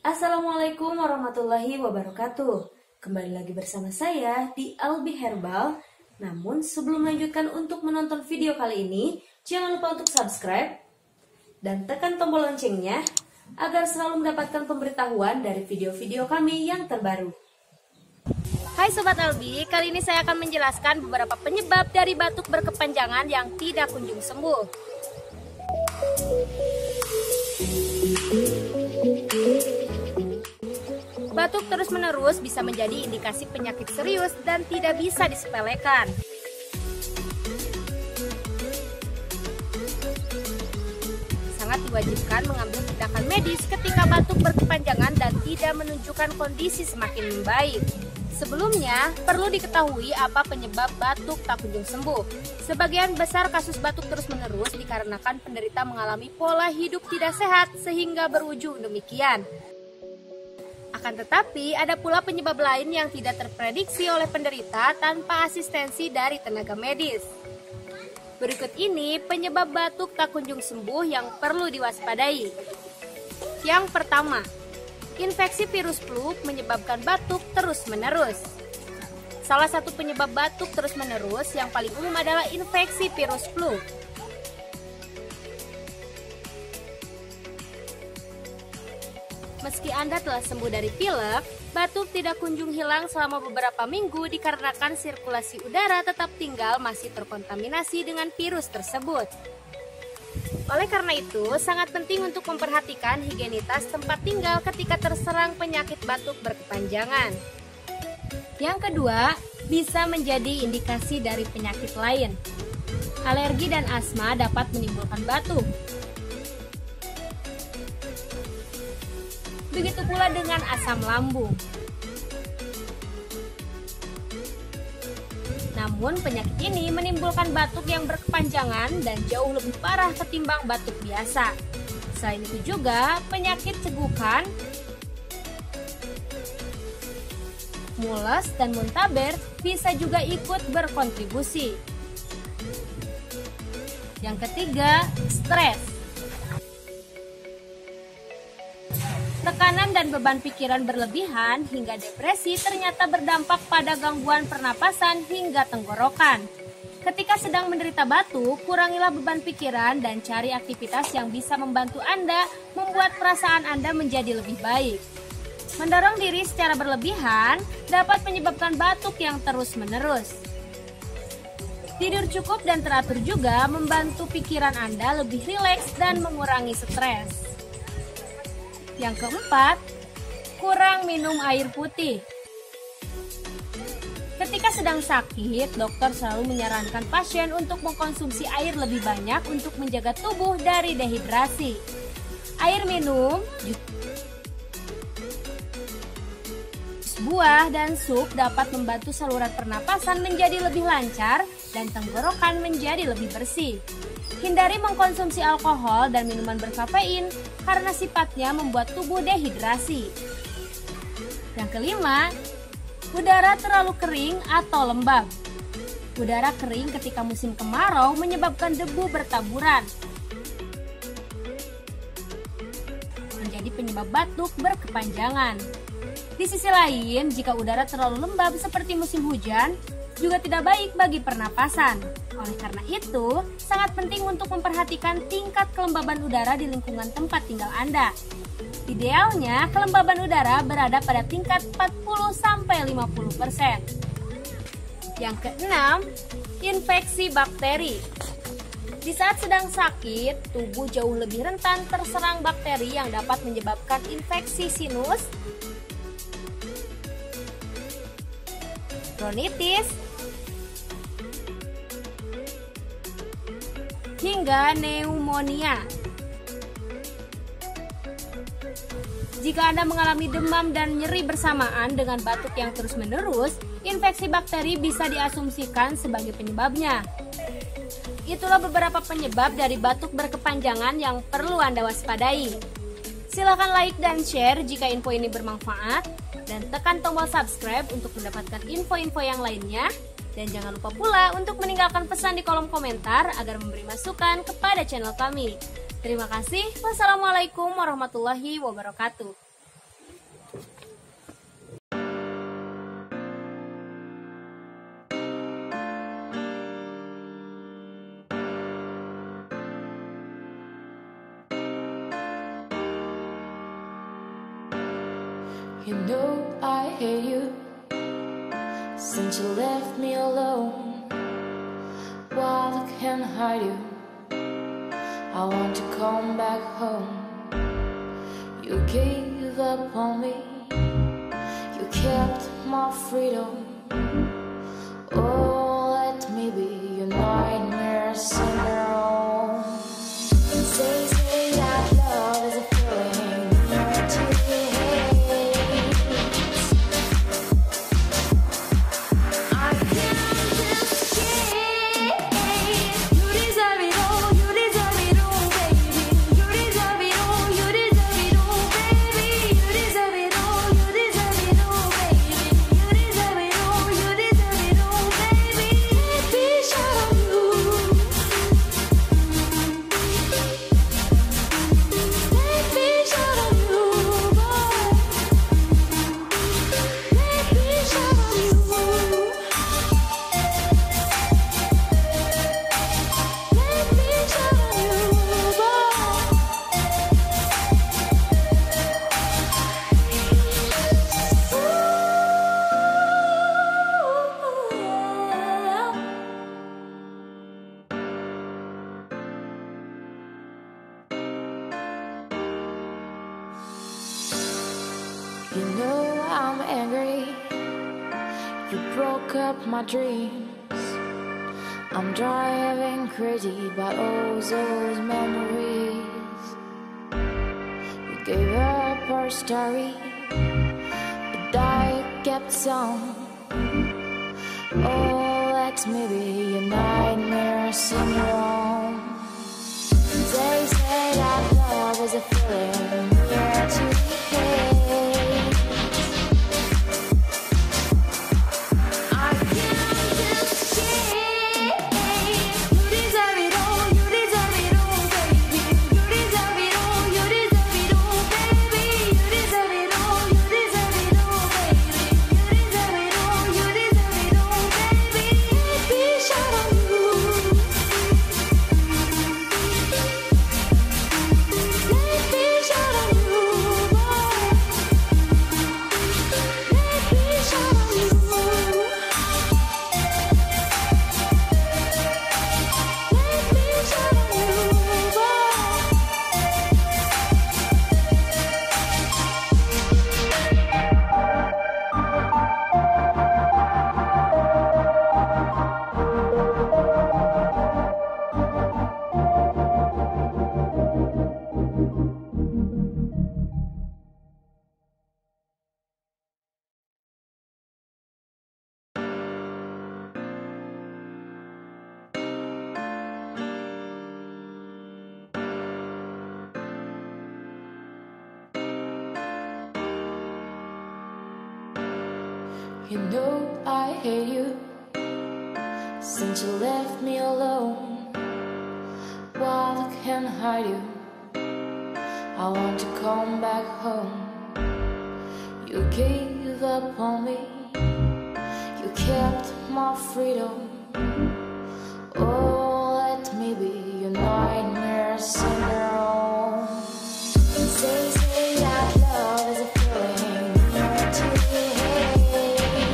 Assalamualaikum warahmatullahi wabarakatuh. Kembali lagi bersama saya di Albi Herbal. Namun sebelum melanjutkan untuk menonton video kali ini, jangan lupa untuk subscribe dan tekan tombol loncengnya agar selalu mendapatkan pemberitahuan dari video-video kami yang terbaru. Hai Sobat Albi, kali ini saya akan menjelaskan beberapa penyebab dari batuk berkepanjangan yang tidak kunjung sembuh. Batuk terus-menerus bisa menjadi indikasi penyakit serius dan tidak bisa disepelekan. Sangat diwajibkan mengambil tindakan medis ketika batuk berkepanjangan dan tidak menunjukkan kondisi semakin membaik. Sebelumnya, perlu diketahui apa penyebab batuk tak kunjung sembuh. Sebagian besar kasus batuk terus-menerus dikarenakan penderita mengalami pola hidup tidak sehat sehingga berujung demikian. Akan tetapi, ada pula penyebab lain yang tidak terprediksi oleh penderita tanpa asistensi dari tenaga medis. Berikut ini penyebab batuk tak kunjung sembuh yang perlu diwaspadai. Yang pertama, infeksi virus flu menyebabkan batuk terus-menerus. Salah satu penyebab batuk terus-menerus yang paling umum adalah infeksi virus flu. Meski Anda telah sembuh dari pilek, batuk tidak kunjung hilang selama beberapa minggu dikarenakan sirkulasi udara tetap tinggal masih terkontaminasi dengan virus tersebut. Oleh karena itu, sangat penting untuk memperhatikan higienitas tempat tinggal ketika terserang penyakit batuk berkepanjangan. Yang kedua, bisa menjadi indikasi dari penyakit lain. Alergi dan asma dapat menimbulkan batuk. Begitu pula dengan asam lambung. Namun penyakit ini menimbulkan batuk yang berkepanjangan dan jauh lebih parah ketimbang batuk biasa. Selain itu juga penyakit cegukan, mules dan muntaber bisa juga ikut berkontribusi. Yang ketiga, stres. Tekanan dan beban pikiran berlebihan hingga depresi ternyata berdampak pada gangguan pernapasan hingga tenggorokan. Ketika sedang menderita batuk, kurangilah beban pikiran dan cari aktivitas yang bisa membantu Anda membuat perasaan Anda menjadi lebih baik. Mendorong diri secara berlebihan dapat menyebabkan batuk yang terus-menerus. Tidur cukup dan teratur juga membantu pikiran Anda lebih rileks dan mengurangi stres. Yang keempat, kurang minum air putih. Ketika sedang sakit, dokter selalu menyarankan pasien untuk mengkonsumsi air lebih banyak untuk menjaga tubuh dari dehidrasi. Air minum, jus buah dan sup dapat membantu saluran pernapasan menjadi lebih lancar dan tenggorokan menjadi lebih bersih. Hindari mengkonsumsi alkohol dan minuman berkafein karena sifatnya membuat tubuh dehidrasi. Yang kelima, udara terlalu kering atau lembab. Udara kering ketika musim kemarau menyebabkan debu bertaburan, menjadi penyebab batuk berkepanjangan. Di sisi lain, jika udara terlalu lembab seperti musim hujan, juga tidak baik bagi pernapasan. Oleh karena itu, sangat penting untuk memperhatikan tingkat kelembaban udara di lingkungan tempat tinggal Anda. Idealnya, kelembaban udara berada pada tingkat 40-50%. Yang keenam, infeksi bakteri. Di saat sedang sakit, tubuh jauh lebih rentan terserang bakteri yang dapat menyebabkan infeksi sinus, rhinitis, hingga pneumonia. Jika Anda mengalami demam dan nyeri bersamaan dengan batuk yang terus-menerus, infeksi bakteri bisa diasumsikan sebagai penyebabnya. Itulah beberapa penyebab dari batuk berkepanjangan yang perlu Anda waspadai. Silakan like dan share jika info ini bermanfaat, dan tekan tombol subscribe untuk mendapatkan info-info yang lainnya. Dan jangan lupa pula untuk meninggalkan pesan di kolom komentar agar memberi masukan kepada channel kami. Terima kasih. Wassalamualaikum warahmatullahi wabarakatuh. You know I hate you since you left me alone. While I can't hide you, I want to come back home. You gave up on me, you kept my freedom. Oh, let me be your nightmare syndrome. Say that love is a feeling to hate. I can't escape. You deserve it all, you deserve it all, baby. You deserve it all, you deserve it all, baby. You deserve it all, you deserve it all, baby. You deserve it all, you deserve it all, baby. Baby, shout on you. Baby, shout on you, boy. Baby, shout on you. Let me shout on you, You know I'm angry. You broke up my dreams. I'm driving crazy by all those memories. We gave up our story, but I kept on. Oh, let me be your nightmare syndrome. They say that love is a feeling near to hate. I can't escape. You deserve it all, you deserve it all, baby. You deserve it all, you deserve it all, baby. You deserve it all, you deserve it all, baby. You deserve it all, you deserve it all, baby. Baby, shout on you. Let me shout on you, boy. Let me shout on you. Let me shout on you, boy. You know I hate you since you left me alone. While I can't hide you, I want to come back home. You gave up on me, you kept my freedom. Oh, let me be your nightmare syndrome. Say that love is a feeling to hate.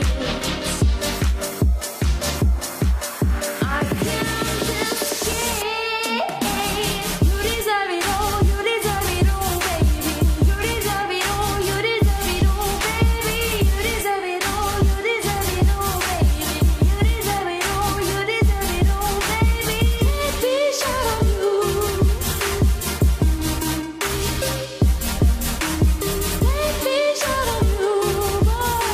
I can't escape. You deserve it all, you deserve it all, baby. You deserve it all, you deserve it all, baby. You deserve it all, you deserve it all, baby. You deserve it all, you deserve it all, baby. Baby, shout on you. Let me shout on you, boy.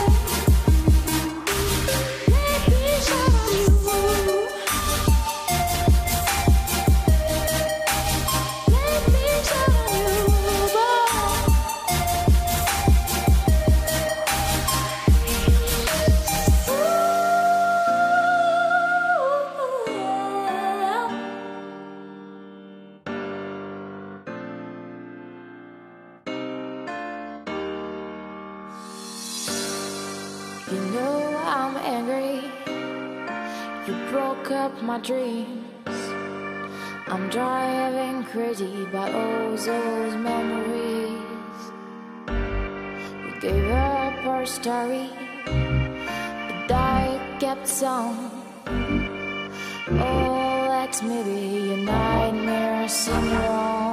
Let me shout on you. Let me shout on you, You know I'm angry. You broke up my dreams. I'm driving crazy by all those memories. We gave up her story, but I kept on. Oh, let me be your nightmare, seem wrong.